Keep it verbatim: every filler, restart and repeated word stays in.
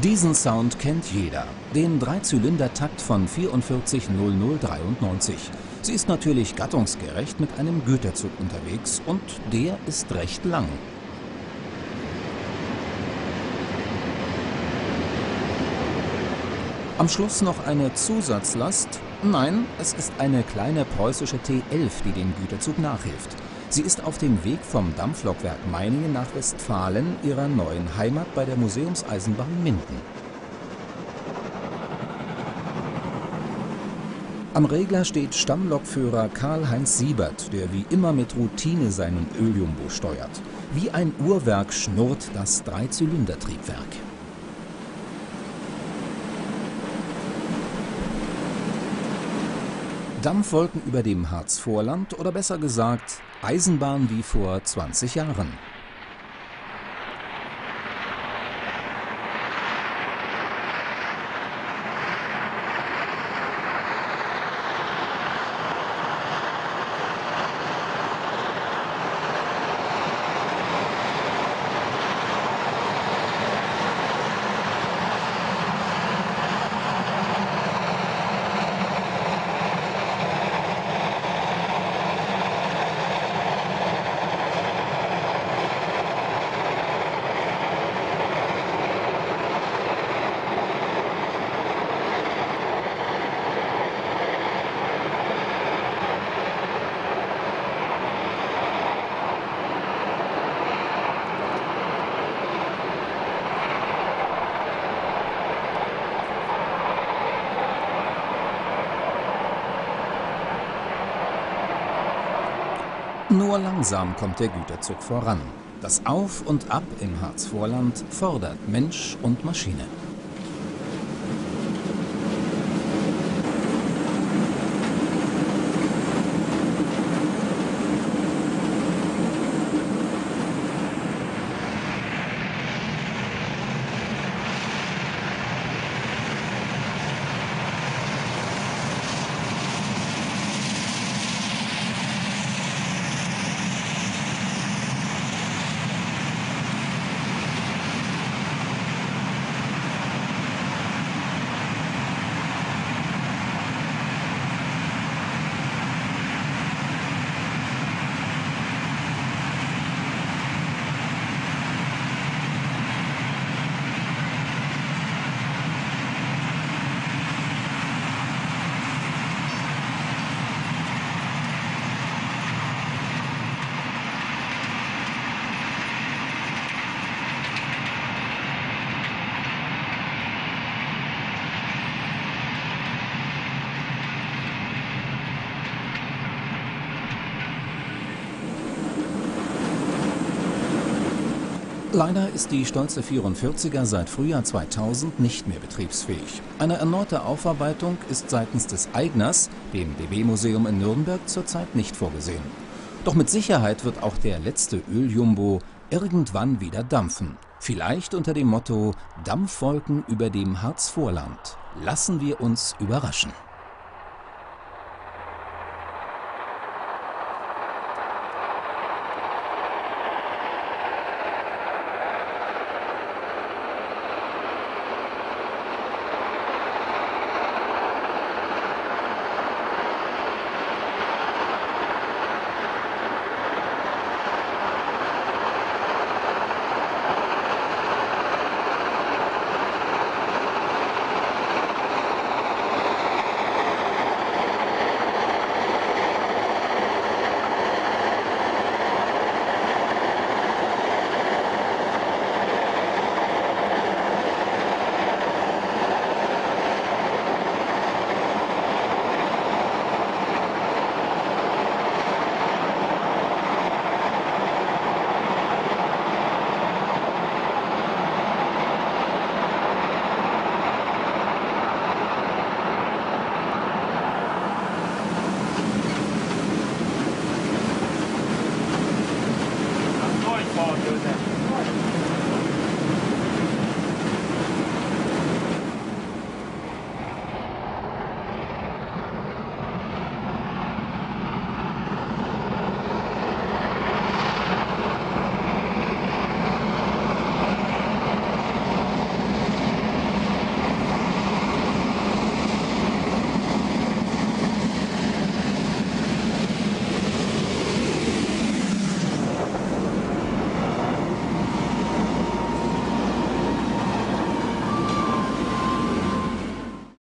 Diesen Sound kennt jeder, den Dreizylinder-Takt von vierundvierzig null null dreiundneunzig. Sie ist natürlich gattungsgerecht mit einem Güterzug unterwegs und der ist recht lang. Am Schluss noch eine Zusatzlast? Nein, es ist eine kleine preußische T elf, die dem Güterzug nachhilft. Sie ist auf dem Weg vom Dampflokwerk Meiningen nach Westfalen, ihrer neuen Heimat bei der Museumseisenbahn Minden. Am Regler steht Stammlokführer Karl-Heinz Siebert, der wie immer mit Routine seinen Öljumbo steuert. Wie ein Uhrwerk schnurrt das Dreizylindertriebwerk. Dampfwolken über dem Harzvorland oder besser gesagt Eisenbahn wie vor zwanzig Jahren. Nur langsam kommt der Güterzug voran. Das Auf und Ab im Harzvorland fordert Mensch und Maschine. Leider ist die stolze vierundvierziger seit Frühjahr zweitausend nicht mehr betriebsfähig. Eine erneute Aufarbeitung ist seitens des Eigners, dem B W-Museum in Nürnberg, zurzeit nicht vorgesehen. Doch mit Sicherheit wird auch der letzte Öljumbo irgendwann wieder dampfen. Vielleicht unter dem Motto Dampfwolken über dem Harzvorland. Lassen wir uns überraschen. Durchfahren, Josef.